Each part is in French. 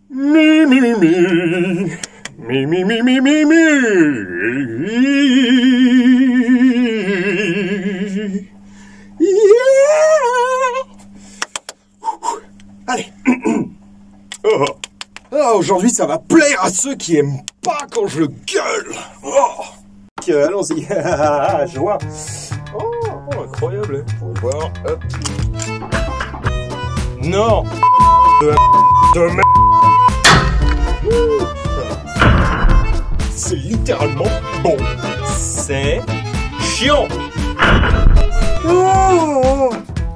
Mi mi mi mi mi mi mi mi mi. Yeah. Allez. Oh. Oh, aujourd'hui, ça va plaire à ceux qui aiment pas quand je gueule. Oh. Allons-y. Je vois. Oh, incroyable. Pour voir. Hop. Non. De merde. C'est littéralement bon. C'est chiant. Oh.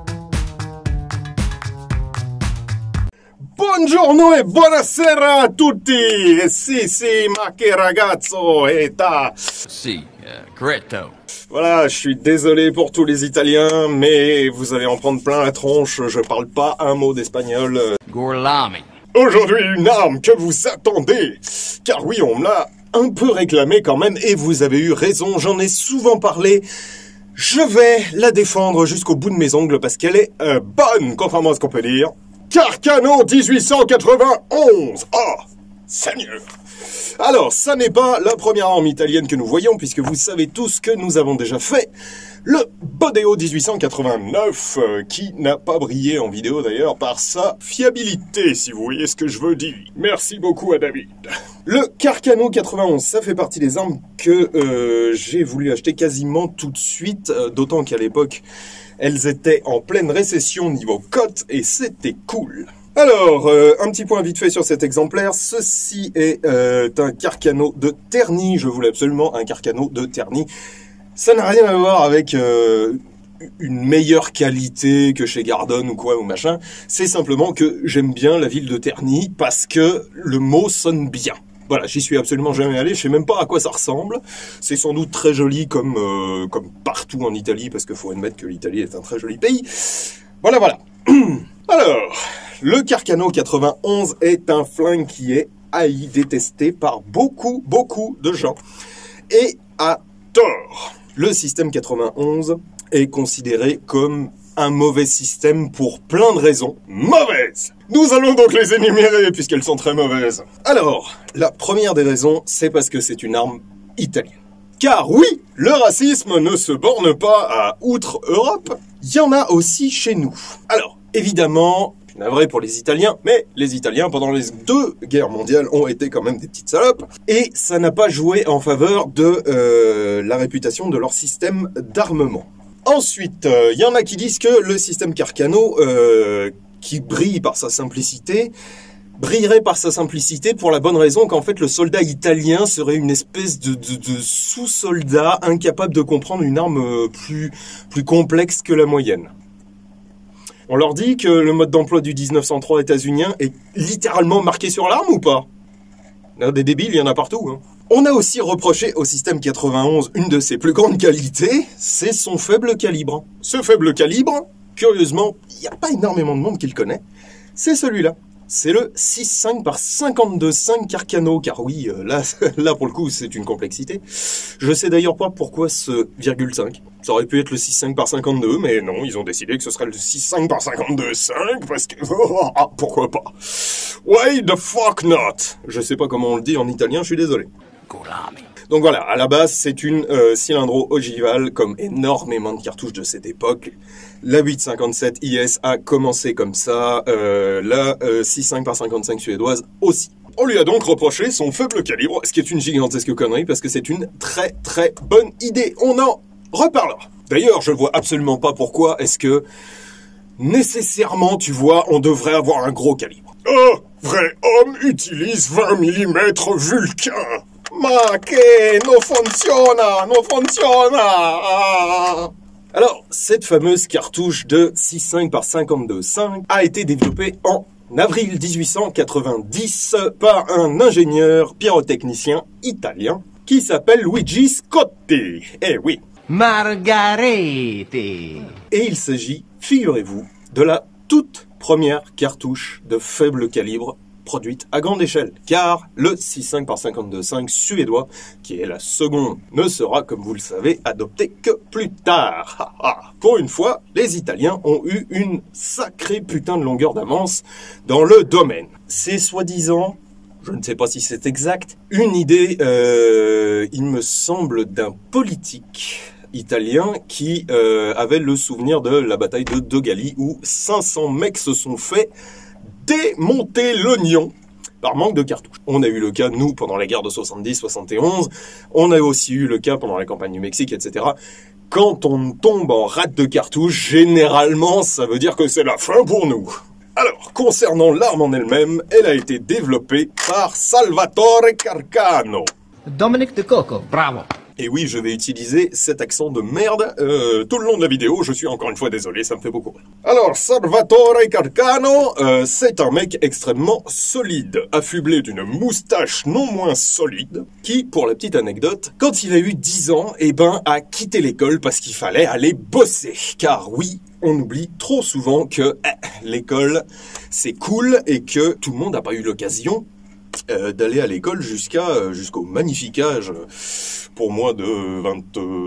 Buongiorno e buonasera a tutti. Si, ma che ragazzo eta. Si, corretto. Voilà, je suis désolé pour tous les Italiens, mais vous allez en prendre plein la tronche. Je parle pas un mot d'espagnol. Gorlami. Aujourd'hui, une arme que vous attendez. Car oui, on me l'a un peu réclamé quand même, et vous avez eu raison, j'en ai souvent parlé. Je vais la défendre jusqu'au bout de mes ongles parce qu'elle est bonne, contrairement à ce qu'on peut dire. Carcano 1891. Oh, Seigneur. Alors, ça n'est pas la première arme italienne que nous voyons, puisque vous savez tous que nous avons déjà fait le Bodeo 1889, qui n'a pas brillé en vidéo d'ailleurs par sa fiabilité, si vous voyez ce que je veux dire. Merci beaucoup à David. Le Carcano 91, ça fait partie des armes que j'ai voulu acheter quasiment tout de suite, d'autant qu'à l'époque, elles étaient en pleine récession niveau cote, et c'était cool. Alors, un petit point vite fait sur cet exemplaire. Ceci est un Carcano de Terni. Je voulais absolument un Carcano de Terni. Ça n'a rien à voir avec une meilleure qualité que chez Gardon ou quoi ou machin. C'est simplement que j'aime bien la ville de Terni parce que le mot sonne bien. Voilà, j'y suis absolument jamais allé, je sais même pas à quoi ça ressemble. C'est sans doute très joli comme partout en Italie, parce qu'il faut admettre que l'Italie est un très joli pays. Voilà, voilà. Alors, le Carcano 91 est un flingue qui est haï, détesté par beaucoup de gens. Et à tort. Le système 91 est considéré comme un mauvais système pour plein de raisons mauvaises. Nous allons donc les énumérer puisqu'elles sont très mauvaises. Alors, la première des raisons, c'est parce que c'est une arme italienne. Car oui, le racisme ne se borne pas à outre-Europe, il y en a aussi chez nous. Alors, évidemment, je suis navré pour les Italiens, mais les Italiens, pendant les 2 guerres mondiales, ont été quand même des petites salopes, et ça n'a pas joué en faveur de la réputation de leur système d'armement. Ensuite, il y en a qui disent que le système Carcano, qui brille par sa simplicité, brillerait par sa simplicité pour la bonne raison qu'en fait le soldat italien serait une espèce de sous-soldat incapable de comprendre une arme plus complexe que la moyenne. On leur dit que le mode d'emploi du 1903 états-unien est littéralement marqué sur l'arme ou pas? Des débiles, il y en a partout, hein. On a aussi reproché au système 91 une de ses plus grandes qualités, c'est son faible calibre. Ce faible calibre, curieusement, il n'y a pas énormément de monde qui le connaît, c'est celui-là. C'est le 6.5 par 52.5 Carcano, car oui, là pour le coup c'est une complexité. Je sais d'ailleurs pas pourquoi ce ,5. Ça aurait pu être le 6.5 par 52, mais non, ils ont décidé que ce serait le 6.5 par 52.5, parce que... Ah, pourquoi pas. Why the fuck not? Je sais pas comment on le dit en italien, je suis désolé. Donc voilà, à la base, c'est une cylindro ogivale, comme énormément de cartouches de cette époque. La 857 IS a commencé comme ça, la 6.5 par 55 suédoise aussi. On lui a donc reproché son faible calibre, ce qui est une gigantesque connerie, parce que c'est une très bonne idée. On en reparlera. D'ailleurs, je vois absolument pas pourquoi est-ce que, nécessairement, tu vois, on devrait avoir un gros calibre. Un vrai homme utilise 20 mm Vulcain. Ma che non funziona, non funziona. Alors, cette fameuse cartouche de 6.5 par 52.5 a été développée en avril 1890 par un ingénieur pyrotechnicien italien qui s'appelle Luigi Scotti. Eh oui. Margarete. Et il s'agit, figurez-vous, de la toute première cartouche de faible calibre produite à grande échelle, car le 6.5 par 52.5 suédois, qui est la seconde, ne sera, comme vous le savez, adopté que plus tard. Pour une fois, les Italiens ont eu une sacrée putain de longueur d'avance dans le domaine. C'est soi-disant, je ne sais pas si c'est exact, une idée, il me semble, d'un politique italien qui avait le souvenir de la bataille de Dogali où 500 mecs se sont fait démonter l'oignon par manque de cartouches. On a eu le cas, nous, pendant la guerre de 70-71, on a aussi eu le cas pendant la campagne du Mexique, etc. Quand on tombe en rate de cartouches, généralement, ça veut dire que c'est la fin pour nous. Alors, concernant l'arme en elle-même, elle a été développée par Salvatore Carcano. Dominic de Coco. Bravo. Et oui, je vais utiliser cet accent de merde tout le long de la vidéo, je suis encore une fois désolé, ça me fait beaucoup rire. Alors, Salvatore Carcano, c'est un mec extrêmement solide, affublé d'une moustache non moins solide, qui, pour la petite anecdote, quand il a eu 10 ans, a quitté l'école parce qu'il fallait aller bosser. Car oui, on oublie trop souvent que l'école, c'est cool et que tout le monde n'a pas eu l'occasion d'aller à l'école jusqu'au magnifique âge, pour moi de 20...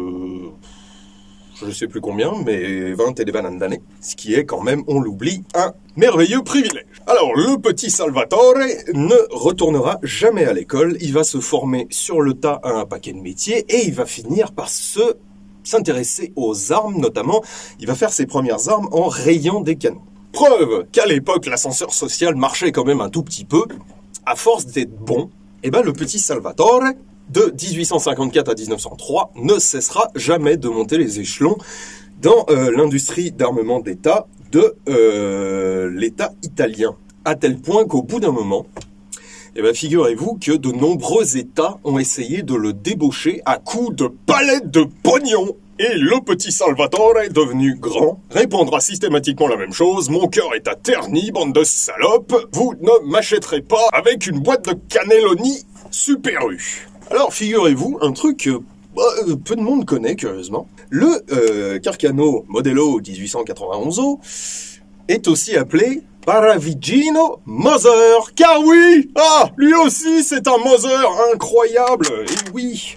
je ne sais plus combien, mais 20 et des bananes d'années. Ce qui est quand même, on l'oublie, un merveilleux privilège. Alors, le petit Salvatore ne retournera jamais à l'école. Il va se former sur le tas à un paquet de métiers et il va finir par s'intéresser aux armes, notamment. Il va faire ses premières armes en rayant des canons. Preuve qu'à l'époque, l'ascenseur social marchait quand même un tout petit peu. À force d'être bon, le petit Salvatore, de 1854 à 1903, ne cessera jamais de monter les échelons dans l'industrie d'armement d'État de l'État italien. À tel point qu'au bout d'un moment, figurez-vous que de nombreux États ont essayé de le débaucher à coups de palettes de pognon. Et le petit Salvatore, devenu grand, répondra systématiquement la même chose. Mon cœur est à Terni, bande de salopes. Vous ne m'achèterez pas avec une boîte de cannelloni Super U. Alors, figurez-vous, un truc que peu de monde connaît, curieusement. Le Carcano Modello 1891 est aussi appelé Paravigino Mother. Car oui, lui aussi, c'est un Mother incroyable. Et oui.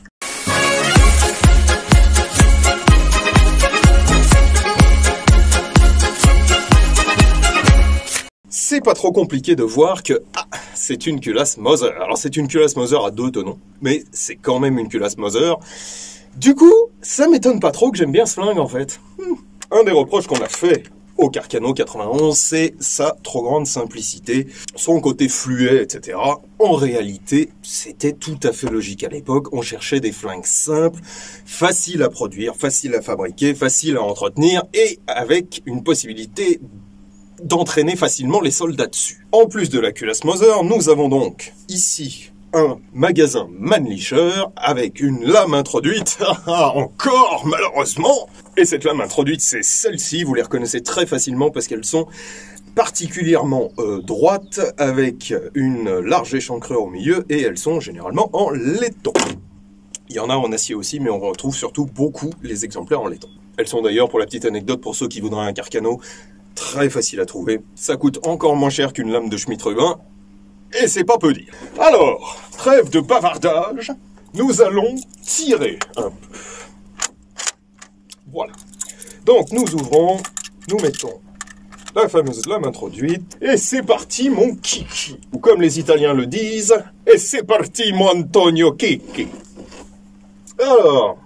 C'est pas trop compliqué de voir que c'est une culasse Mother. Alors c'est une culasse Mother à 2 tenons, mais c'est quand même une culasse Mother. Du coup, ça m'étonne pas trop que j'aime bien ce flingue en fait. Un des reproches qu'on a fait au Carcano 91, c'est sa trop grande simplicité, son côté fluet, etc. En réalité, c'était tout à fait logique à l'époque. On cherchait des flingues simples, faciles à produire, faciles à fabriquer, faciles à entretenir, et avec une possibilité d'entraîner facilement les soldats dessus. En plus de la culasse Mother, nous avons donc ici un magasin Mannlicher avec une lame introduite, encore malheureusement. Et cette lame introduite, c'est celle-ci, vous les reconnaissez très facilement parce qu'elles sont particulièrement droites avec une large échancrure au milieu et elles sont généralement en laiton. Il y en a en acier aussi, mais on retrouve surtout beaucoup les exemplaires en laiton. Elles sont d'ailleurs, pour la petite anecdote, pour ceux qui voudraient un Carcano, très facile à trouver. Ça coûte encore moins cher qu'une lame de Schmidt-Rubin. Et c'est pas peu dire. Alors, trêve de bavardage, nous allons tirer un peu. Voilà. Donc nous ouvrons, nous mettons la fameuse lame introduite, et c'est parti mon kiki. Ou comme les Italiens le disent, et c'est parti mon Antonio Kiki. Alors...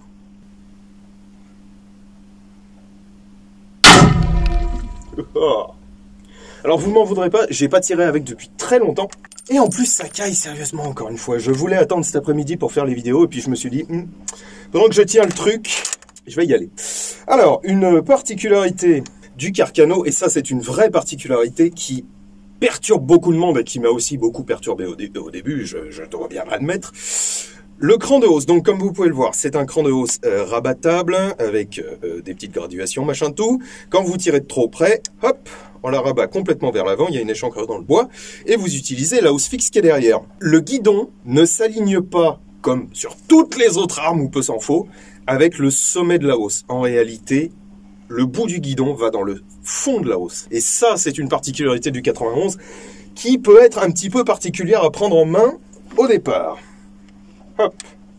Alors vous m'en voudrez pas, j'ai pas tiré avec depuis très longtemps. Et en plus ça caille sérieusement encore une fois. Je voulais attendre cet après-midi pour faire les vidéos et puis je me suis dit, pendant que je tiens le truc, je vais y aller. Alors, une particularité du Carcano, et ça c'est une vraie particularité qui perturbe beaucoup de monde et qui m'a aussi beaucoup perturbé au début, je dois bien l'admettre. Le cran de hausse, donc comme vous pouvez le voir, c'est un cran de hausse rabattable avec des petites graduations, machin tout. Quand vous tirez de trop près, hop, on la rabat complètement vers l'avant, il y a une échancrure dans le bois, et vous utilisez la hausse fixe qui est derrière. Le guidon ne s'aligne pas, comme sur toutes les autres armes ou peu s'en faut, avec le sommet de la hausse. En réalité, le bout du guidon va dans le fond de la hausse. Et ça, c'est une particularité du 91 qui peut être un petit peu particulière à prendre en main au départ. Hop.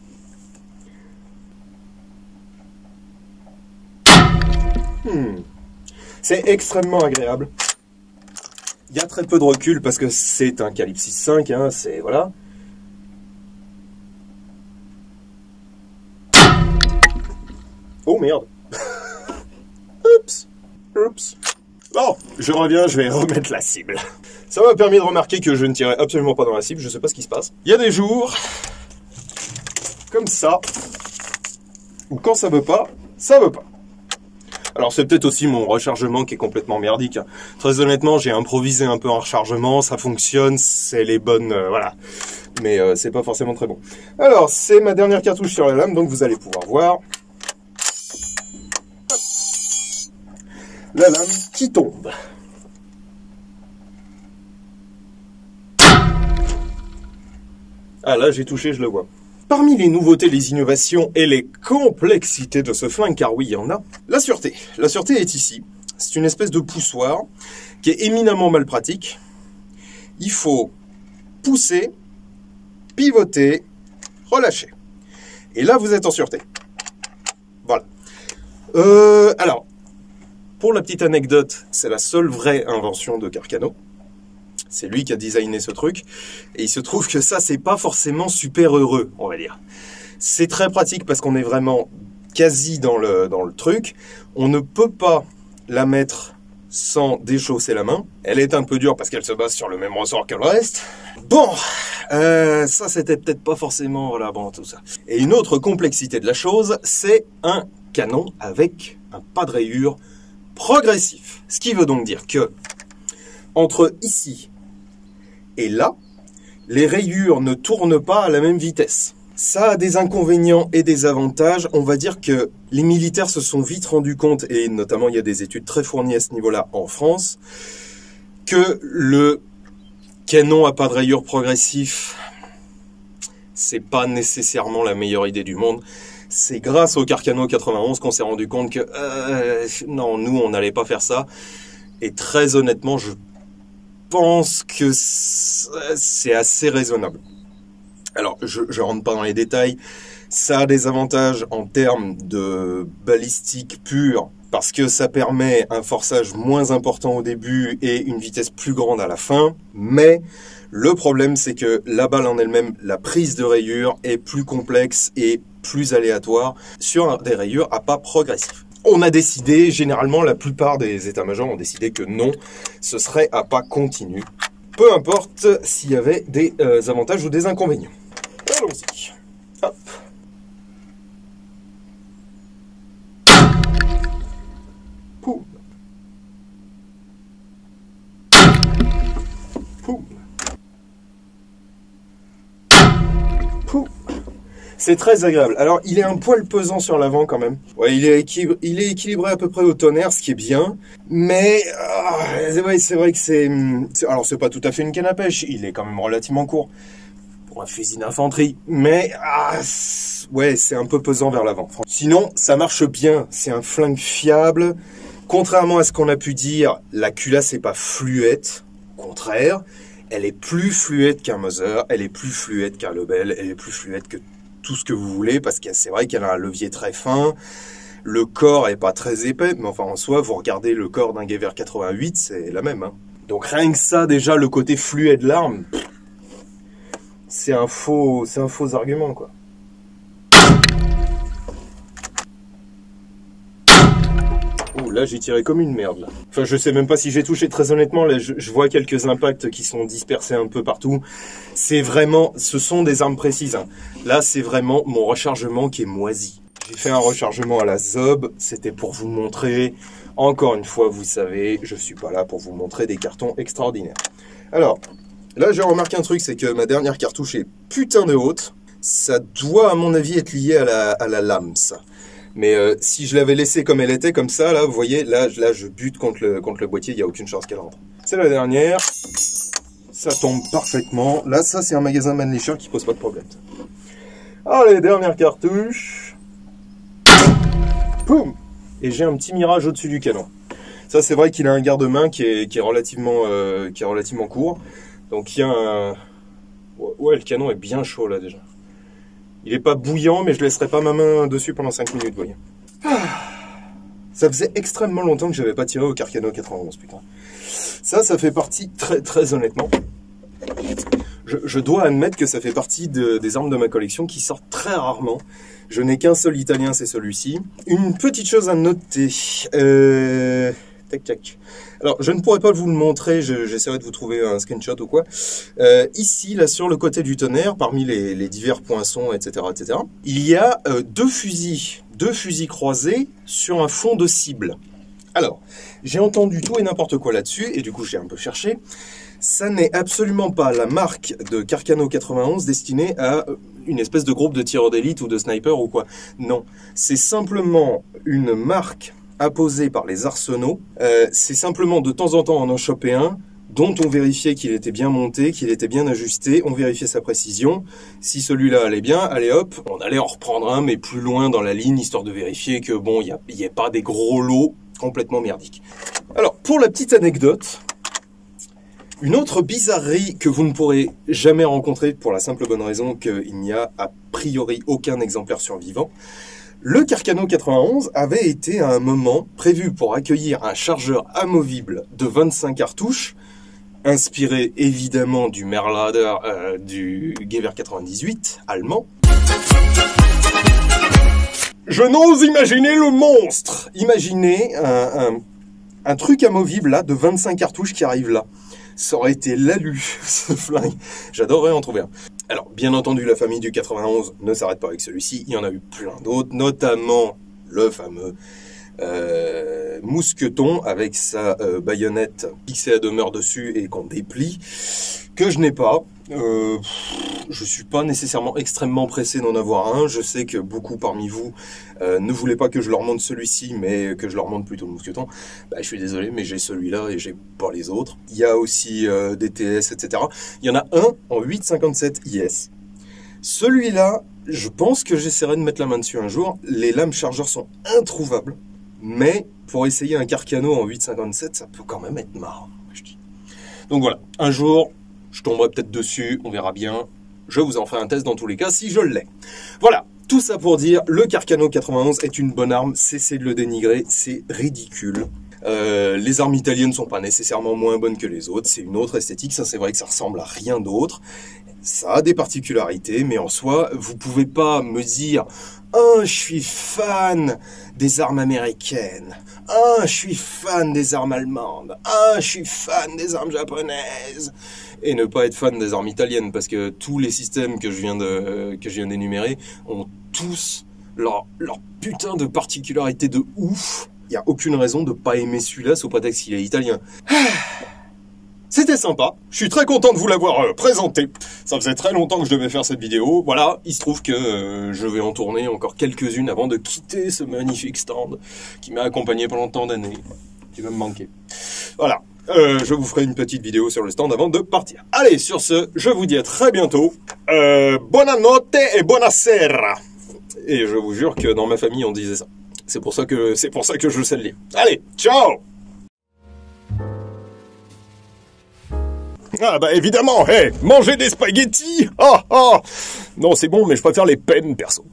C'est extrêmement agréable. Il y a très peu de recul parce que c'est un calibre 6.5, hein, c'est voilà. Oh merde. Oups. Oups. Bon, je reviens, je vais remettre la cible. Ça m'a permis de remarquer que je ne tirais absolument pas dans la cible, je sais pas ce qui se passe. Il y a des jours, comme ça, où quand ça veut pas, ça veut pas. Alors c'est peut-être aussi mon rechargement qui est complètement merdique. Très honnêtement, j'ai improvisé un peu en rechargement, ça fonctionne, c'est les bonnes... voilà. Mais c'est pas forcément très bon. Alors, c'est ma dernière cartouche sur la lame, donc vous allez pouvoir voir. Hop. La lame qui tombe. Ah là, j'ai touché, je le vois. Parmi les nouveautés, les innovations et les complexités de ce flingue, car oui, il y en a, la sûreté. La sûreté est ici. C'est une espèce de poussoir qui est éminemment mal pratique. Il faut pousser, pivoter, relâcher. Et là, vous êtes en sûreté. Voilà. Alors, pour la petite anecdote, c'est la seule vraie invention de Carcano. C'est lui qui a designé ce truc. Et il se trouve que ça, c'est pas forcément super heureux, on va dire. C'est très pratique parce qu'on est vraiment quasi dans le truc. On ne peut pas la mettre sans déchausser la main. Elle est un peu dure parce qu'elle se base sur le même ressort que le reste. Bon, ça c'était peut-être pas forcément... Voilà, bon, tout ça. Et une autre complexité de la chose, c'est un canon avec un pas de rayure progressif. Ce qui veut donc dire que entre ici et là, les rayures ne tournent pas à la même vitesse. Ça a des inconvénients et des avantages. On va dire que les militaires se sont vite rendus compte, et notamment il y a des études très fournies à ce niveau-là en France, que le canon à pas de rayure progressif, c'est pas nécessairement la meilleure idée du monde. C'est grâce au Carcano 91 qu'on s'est rendu compte que non, nous on n'allait pas faire ça. Et très honnêtement, je pense que c'est assez raisonnable. Alors, je rentre pas dans les détails. Ça a des avantages en termes de balistique pure, parce que ça permet un forçage moins important au début et une vitesse plus grande à la fin. Mais le problème, c'est que la balle en elle-même, la prise de rayure est plus complexe et plus aléatoire sur des rayures à pas progressif. On a décidé, généralement la plupart des états-majors ont décidé que non, ce serait à pas continu. Peu importe s'il y avait des avantages ou des inconvénients. Allons-y. Hop. Poum. Poum. Poum. C'est très agréable. Alors, il est un poil pesant sur l'avant quand même. Ouais, il est équilibré à peu près au tonnerre, ce qui est bien. Mais ouais, c'est vrai que c'est... Alors, c'est pas tout à fait une canne à pêche. Il est quand même relativement court pour un fusil d'infanterie. Mais ouais, c'est un peu pesant vers l'avant. Sinon, ça marche bien. C'est un flingue fiable. Contrairement à ce qu'on a pu dire, la culasse n'est pas fluette. Au contraire, elle est plus fluette qu'un Mauser. Elle est plus fluette qu'un Lebel. Elle est plus fluette que tout ce que vous voulez, parce que c'est vrai qu'elle a un levier très fin, le corps est pas très épais, mais enfin en soi, vous regardez le corps d'un Gewehr 88, c'est la même. Hein. Donc rien que ça, déjà, le côté fluet de l'arme, c'est un faux argument, quoi. Ouh, là j'ai tiré comme une merde, là. Enfin, je sais même pas si j'ai touché, très honnêtement, là je vois quelques impacts qui sont dispersés un peu partout. C'est vraiment, ce sont des armes précises. Hein. Là, c'est vraiment mon rechargement qui est moisi. J'ai fait un rechargement à la Zob, c'était pour vous montrer. Encore une fois, vous savez, je suis pas là pour vous montrer des cartons extraordinaires. Alors, là j'ai remarqué un truc, c'est que ma dernière cartouche est putain de haute. Ça doit, à mon avis, être lié à la lame, ça. Mais si je l'avais laissée comme elle était, comme ça, là, vous voyez, là je bute contre le boîtier, il n'y a aucune chance qu'elle rentre. C'est la dernière. Ça tombe parfaitement. Là, ça, c'est un magasin Mannlicher qui pose pas de problème. Allez, dernière cartouche. Poum. Et j'ai un petit mirage au-dessus du canon. Ça, c'est vrai qu'il a un garde-main qui est relativement court. Donc il y a un... Ouais, le canon est bien chaud là déjà. Il est pas bouillant, mais je laisserai pas ma main dessus pendant 5 minutes, voyez. Ça faisait extrêmement longtemps que j'avais pas tiré au Carcano 91, putain. Ça fait partie, très honnêtement. Je dois admettre que ça fait partie des armes de ma collection qui sortent très rarement. Je n'ai qu'un seul italien, c'est celui-ci. Une petite chose à noter. Tac, tac. Alors, je ne pourrais pas vous le montrer, j'essaierai de vous trouver un screenshot ou quoi. Ici, là, sur le côté du tonnerre, parmi les divers poinçons, etc., il y a deux fusils croisés sur un fond de cible. Alors, j'ai entendu tout et n'importe quoi là-dessus, et du coup, j'ai un peu cherché. Ça n'est absolument pas la marque de Carcano 91 destinée à une espèce de groupe de tireurs d'élite ou de snipers ou quoi. Non, c'est simplement une marque apposée par les arsenaux. C'est simplement de temps en temps on en chopait un dont on vérifiait qu'il était bien monté, qu'il était bien ajusté, on vérifiait sa précision. Si celui-là allait bien, allez hop, on allait en reprendre un mais plus loin dans la ligne, histoire de vérifier que bon, il n'y ait pas des gros lots complètement merdiques. Alors, pour la petite anecdote, une autre bizarrerie que vous ne pourrez jamais rencontrer pour la simple bonne raison qu'il n'y a a priori aucun exemplaire survivant. Le Carcano 91 avait été à un moment prévu pour accueillir un chargeur amovible de 25 cartouches, inspiré évidemment du Merlader du Gewehr 98 allemand. Je n'ose imaginer le monstre. Imaginez un truc amovible là de 25 cartouches qui arrive là. Ça aurait été l'alu, ce flingue. J'adorerais en trouver un. Alors, bien entendu, la famille du 91 ne s'arrête pas avec celui-ci. Il y en a eu plein d'autres, notamment le fameux mousqueton avec sa baïonnette fixée à demeure dessus et qu'on déplie, que je n'ai pas. Je suis pas nécessairement extrêmement pressé d'en avoir un. Je sais que beaucoup parmi vous ne voulaient pas que je leur montre celui-ci, mais que je leur montre plutôt le mousqueton. Bah, je suis désolé, mais j'ai celui-là et j'ai pas les autres. Il y a aussi des TS, etc. Il y en a un en 8,57 IS. Celui-là, je pense que j'essaierai de mettre la main dessus un jour. Les lames chargeurs sont introuvables, mais pour essayer un Carcano en 8,57, ça peut quand même être marrant, je dis. Donc voilà, un jour, je tomberai peut-être dessus, on verra bien. Je vous en ferai un test dans tous les cas si je l'ai. Voilà, tout ça pour dire, le Carcano 91 est une bonne arme, cessez de le dénigrer, c'est ridicule. Les armes italiennes ne sont pas nécessairement moins bonnes que les autres, c'est une autre esthétique, ça c'est vrai que ça ressemble à rien d'autre. Ça a des particularités, mais en soi, vous pouvez pas me dire « Oh, je suis fan des armes américaines. Oh, je suis fan des armes allemandes. Oh, je suis fan des armes japonaises. » Et ne pas être fan des armes italiennes, parce que tous les systèmes que je viens d'énumérer ont tous leur putain de particularité de ouf. Il n'y a aucune raison de pas aimer celui-là sous prétexte qu'il est italien. C'était sympa, je suis très content de vous l'avoir présenté. Ça faisait très longtemps que je devais faire cette vidéo. Voilà, il se trouve que je vais en tourner encore quelques-unes avant de quitter ce magnifique stand qui m'a accompagné pendant tant d'années, qui va me manquer. Voilà, je vous ferai une petite vidéo sur le stand avant de partir. Allez, sur ce, je vous dis à très bientôt. Buonanotte et buonasera. Et je vous jure que dans ma famille on disait ça. C'est pour ça que je sais le lire. Allez, ciao! Ah bah évidemment, hey, manger des spaghettis. Ah ah. Non, c'est bon, mais je préfère les peines, perso.